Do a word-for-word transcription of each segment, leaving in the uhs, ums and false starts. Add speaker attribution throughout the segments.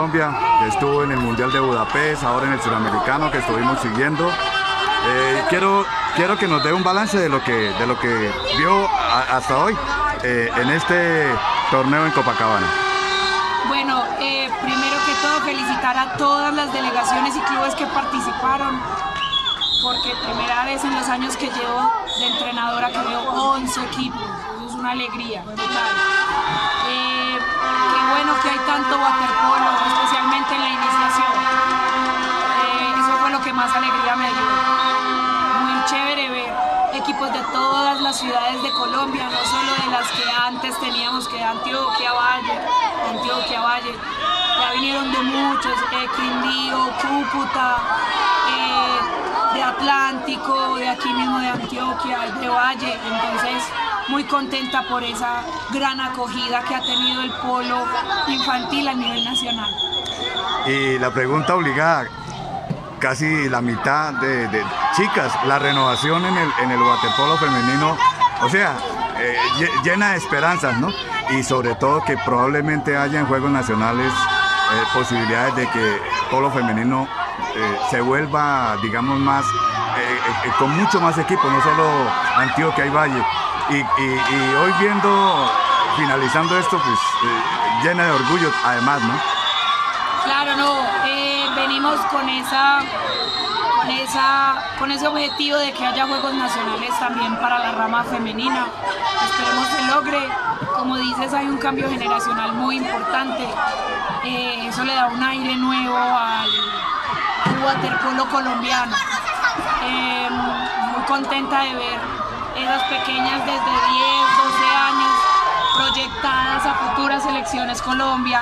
Speaker 1: Colombia, que estuvo en el Mundial de Budapest, ahora en el Suramericano que estuvimos siguiendo. Eh, quiero, quiero que nos dé un balance de lo que, de lo que vio a, hasta hoy eh, en este torneo en Copacabana.
Speaker 2: Bueno, eh, primero que todo felicitar a todas las delegaciones y clubes que participaron, porque primera vez en los años que llevo de entrenadora que veo once equipos, es una alegría total. Eh, qué bueno que hay tanto waterpolo, especialmente en la iniciación. Eh, eso fue lo que más alegría me dio. Muy chévere ver equipos de todas las ciudades de Colombia, no solo de las que antes teníamos, que de Antioquia, Valle, Antioquia, Valle. Ya vinieron de muchos, eh, Quindío, Cúcuta, eh, de Atlántico, de aquí mismo de Antioquia, de Valle. Entonces, muy contenta por esa gran acogida que ha tenido el polo infantil a nivel nacional.
Speaker 1: Y la pregunta obligada, casi la mitad de, de chicas, la renovación en el, en el waterpolo femenino, o sea, eh, llena de esperanzas, ¿no? Y sobre todo que probablemente haya en Juegos Nacionales eh, posibilidades de que el polo femenino eh, se vuelva, digamos, más, eh, eh, con mucho más equipos, no solo Antioquia y Valle. Y, y, y hoy viendo, finalizando esto, pues eh, llena de orgullo además, ¿no?
Speaker 2: Claro, no, eh, venimos con esa, con esa, con ese objetivo de que haya Juegos Nacionales también para la rama femenina. Esperemos que logre. Como dices, hay un cambio generacional muy importante. Eh, eso le da un aire nuevo al, al waterpolo colombiano. Eh, muy contenta de ver esas pequeñas desde diez, doce años proyectadas a futuras selecciones Colombia.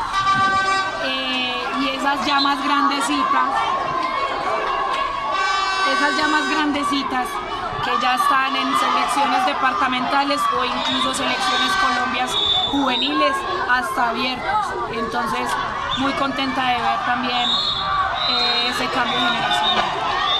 Speaker 2: Eh, y esas ya más grandecitas, esas ya más grandecitas que ya están en selecciones departamentales o incluso selecciones colombias juveniles hasta abiertas. Entonces, muy contenta de ver también eh, ese cambio generacional.